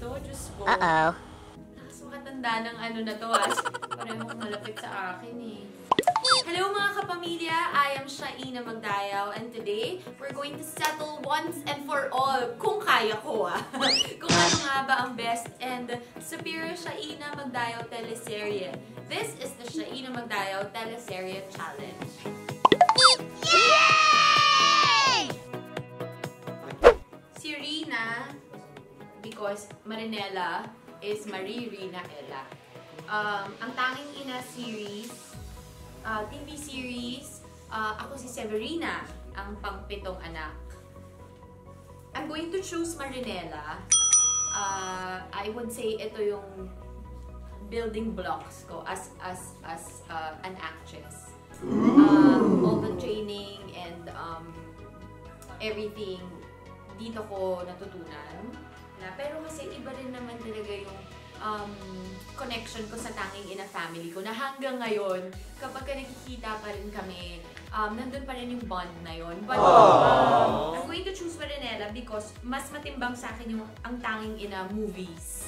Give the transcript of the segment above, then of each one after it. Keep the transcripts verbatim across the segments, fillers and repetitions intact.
to, Diyos ko. Uh-oh. Lakas makatanda ng ano na to, ha? Parehong malapit sa akin, eh. Hello mga kapamilya, I am Shaina Magdayaw, and today, we're going to settle once and for all, kung kaya ko, ah. Kung ano nga ba ang best and superior Shaina Magdayaw teleserye. This is the Shaina Magdayaw Teleserye Challenge. Yay! Si Rina, because Marinela is Marie Rina Ella. Um, ang Tanging Ina series, uh, T V series, uh, ako si Severina, ang pangpitong anak. I'm going to choose Marinela. Uh, I would say ito yung building blocks ko as as as uh, an actress. Um, all the training and um, everything dito ko natutunan. Na, pero kasi iba rin naman talaga yung um, connection ko sa Tanging Ina family ko na hanggang ngayon, kapag ka nakikita pa rin kami, um, nandun pa rin yung bond na yun. But um, I'm going to choose Marinela because mas matimbang sa akin yung ang Tanging Ina movies.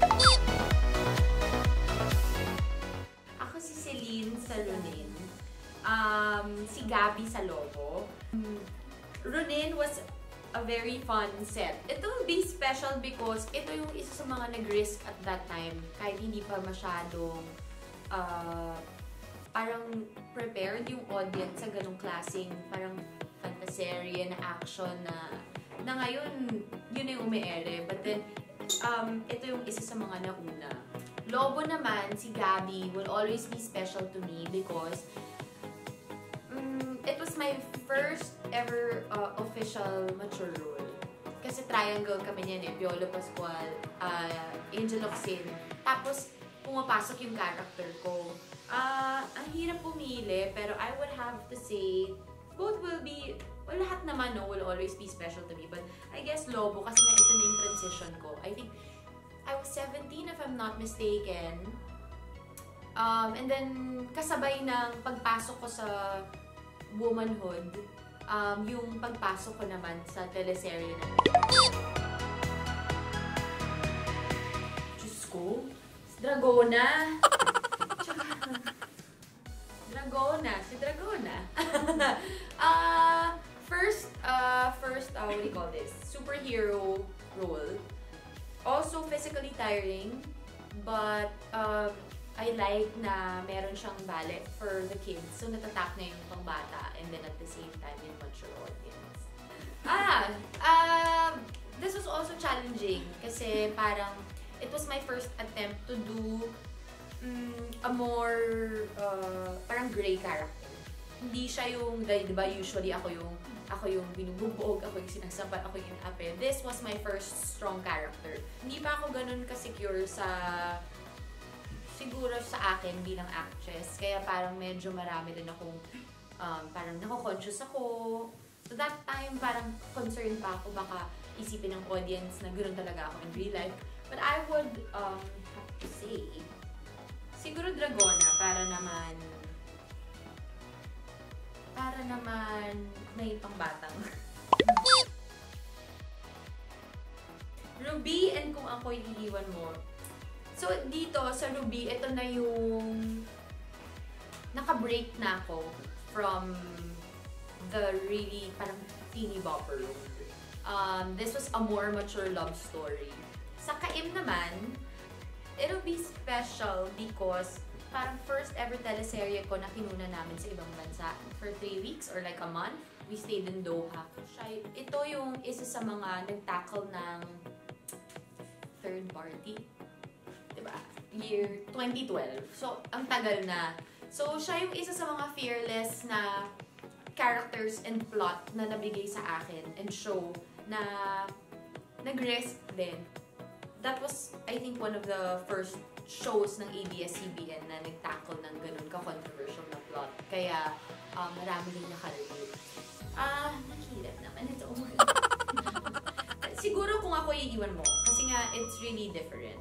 Ako si Celine sa Ronin. Um, si Gabby sa Lobo. Um, Ronin was a very fun set. It will be special because ito yung isa sa mga nag-risk at that time. Kahit hindi pa masyadong uh, parang prepared yung audience sa ganong klaseng parang fantaserye na action na na ngayon, yun yung umi-ere. But then, um, ito yung isa sa mga nauna. Lobo naman, si Gabby will always be special to me because um, it was my first ever uh, official mature role. Kasi triangle kami niyan eh. Piolo Pascual, uh, Angel Locsin. Tapos, pumapasok yung character ko. Uh, ang hirap pumili, pero I would have to say, both will be, well, lahat naman no, will always be special to me. But I guess Lobo, kasi nga ito na yung transition ko. I think, I was seventeen if I'm not mistaken. Um, and then, kasabay ng pagpasok ko sa womanhood, um, yung pagpasok ko naman sa teleserye na Diyos ko, si Dragona! Dragona, si Dragona! uh, first, uh, first, uh, what do you call this? Superhero role. Also physically tiring, but um, I like na meron siyang ballet for the kids. So, natatap na yung pangbata and then at the same time, yung mature audience. Ah! Uh, this was also challenging kasi parang it was my first attempt to do um, a more uh, parang gray character. Hindi siya yung, di ba, usually ako yung ako yung binubugbog, ako yung sinasampal, ako yung inaapel. This was my first strong character. Hindi pa ako ganun ka-secure sa siguro sa akin bilang actress. Kaya parang medyo marami din akong um, parang nako-conscious ako. So that time, parang concerned pa ako baka isipin ng audience na ganoon talaga ako in real life. But I would um, have to say, siguro Dragona para naman para naman may pangbatang. Ruby, and kung ako iiwan mo. So, dito sa Ruby, ito na yung naka-break na ako from the really parang teeny bopper role. Um, this was a more mature love story. Sa Kaim naman, it'll be special because parang first ever teleserye ko na kinuna namin sa ibang bansa for three weeks or like a month. We stayed in Doha. Ito yung isa sa mga nag-tackle ng third party. Diba? Year twenty twelve. So, ang tagal na. So, siya yung isa sa mga fearless na characters and plot na nabigay sa akin and show na nag-risk din. That was, I think, one of the first shows ng A B S C B N na nag-tackle ng ganun ka-controversial na plot. Kaya, um, marami din nakarelate. Ah, nakihirap naman ito. Siguro kung ako iiwan mo, kasi nga, it's really different.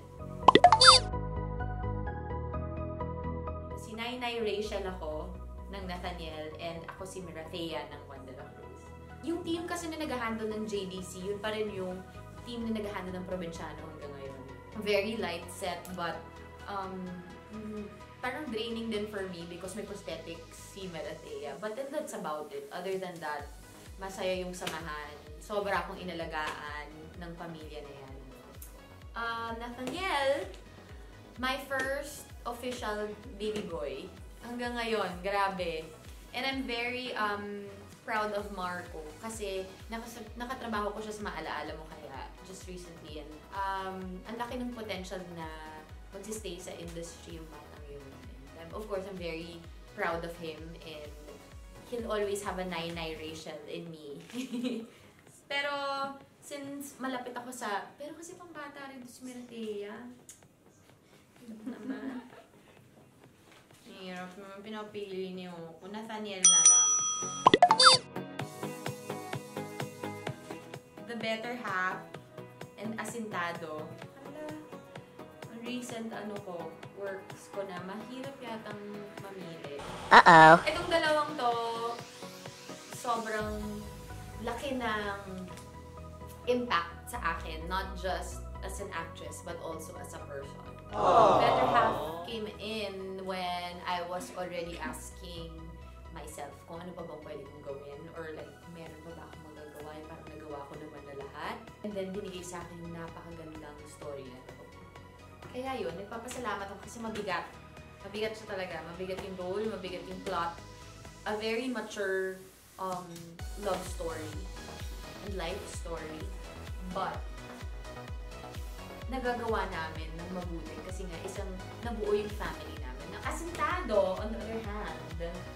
Si Nainay Rachel ako, ng Nathaniel, and ako si Mirathea ng Juan de la Cruz. Yung team kasi na nag-handle ng J D C, yun pa rin yung team na nag-handle ng Provinciano hanggang ngayon. very light set, but um, parang draining din for me because may prosthetics si Meratea. But then that's about it. Other than that, masaya yung samahan. Sobra akong inalagaan ng pamilya na yan. Uh, Nathaniel, my first official baby boy. Hanggang ngayon, grabe. And I'm very um, proud of Marco kasi nakas nakatrabaho ko siya sa Maalaala Mo Kaya just recently. And um, ang laki ng potential na magsistay sa industry yung batang yun. And of course, I'm very proud of him and he'll always have a nine-nine Rachel in me. Pero since malapit ako sa... Pero kasi pang bata rin si Meratea. Naman. Hirap naman pinapili niyo. Kung Nathaniel na lang. The Better Half and Asintado. Hala, ang recent ano ko, works ko na, mahirap yatang mamili. Uh-oh. Itong dalawang to, sobrang laki ng impact sa akin. Not just as an actress, but also as a person. Aww. Better Half came in when I was already asking myself kung ano pa bang pwede kong gawin or like, meron pa ba akong magagawa? Parang nagawa ko naman na lahat. And then, binigay sa akin yung napakagandang story na ito. Kaya yun, nagpapasalamat ako kasi mabigat. Mabigat siya talaga. Mabigat yung role, mabigat yung plot. A very mature um, love story and life story. But, nagagawa namin ng mabuti kasi nga isang nabuo yung family namin. Ang Asintado, on the other hand,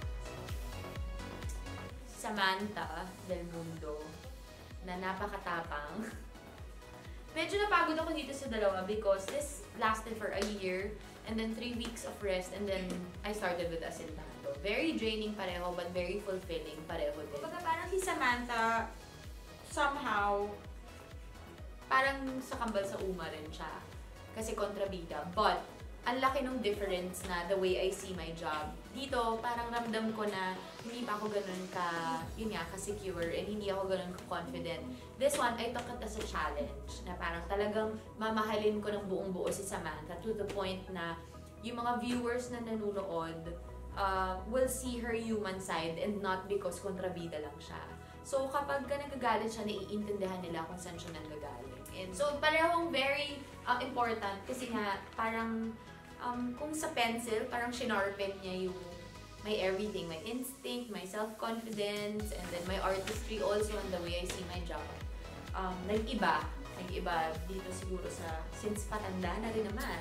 Samantha Del Mundo, na napakatapang. Medyo napagod ako dito sa dalawa because this lasted for a year and then three weeks of rest and then I started with Asintado. Very draining pareho but very fulfilling pareho din. Pagka parang si Samantha, somehow, parang sa Kambal sa Uma rin siya. Kasi kontrabida. But, ang laki nung difference na the way I see my job. Dito, parang ramdam ko na hindi pa ako ganun ka, yun nga, ka-secure and hindi ako ganun ka-confident. This one, I took it as a challenge. Na parang talagang mamahalin ko ng buong buo si Samantha to the point na yung mga viewers na nanonood uh, will see her human side and not because kontrabida lang siya. So, kapag ka nagagalit siya, naiintindihan nila kung saan siya nanggagaling. And so, parehong very uh, important kasi nga, parang um, kung sa pencil, parang shinarpen niya yung my everything, my instinct, my self-confidence, and then my artistry also and the way I see my job. Um, nag-iba. Nag-iba dito siguro sa, since patanda na rin naman.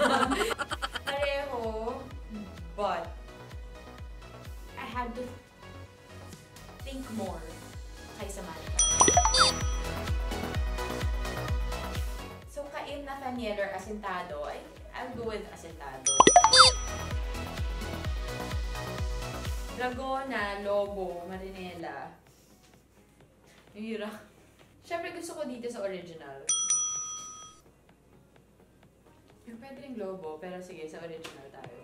Pareho, but I had to think more kay Samantha. So, kain Nathaniel or Asintado, I, I'll go with Asintado. Dragona, Lobo, Marinela. Hira. Siyempre gusto ko dito sa original. Yung pwede rin Lobo, pero sige, sa original tayo.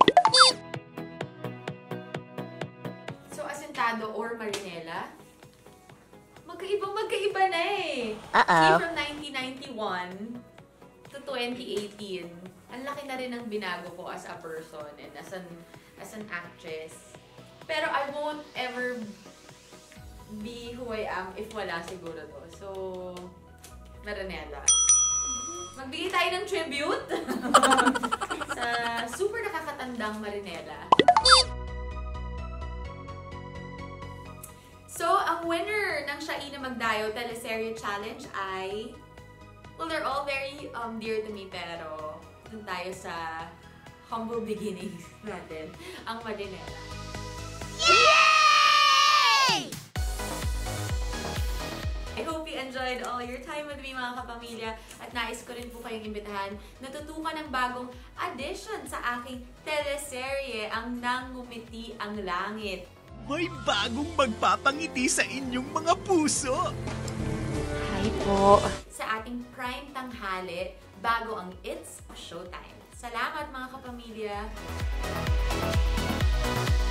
So, Asintado or Marinela? Magkaibang magkaiba na eh. Uh-oh. From nineteen ninety-one to twenty eighteen, ang laki na rin ang binago ko as a person and as an, as an actress. Pero I won't ever be who I am if wala siguro to. So, Marinela. Magbigay tayo ng tribute sa super nakakatandang Marinela. So, ang winner ng Siya Ina Magdayo Teleserye Challenge ay, well, they're all very um, dear to me, pero dun tayo sa humble beginnings natin, ang Marinela. Yay! I hope you enjoyed all your time with me, mga kapamilya, at nais ko rin po kayong imbitahan na tutukan ng bagong addition sa aking teleserye, ang Nangumiti ang Langit. May bagong magpapangiti sa inyong mga puso. Hi po. Sa ating prime tanghali, bago ang It's Showtime. Salamat mga kapamilya!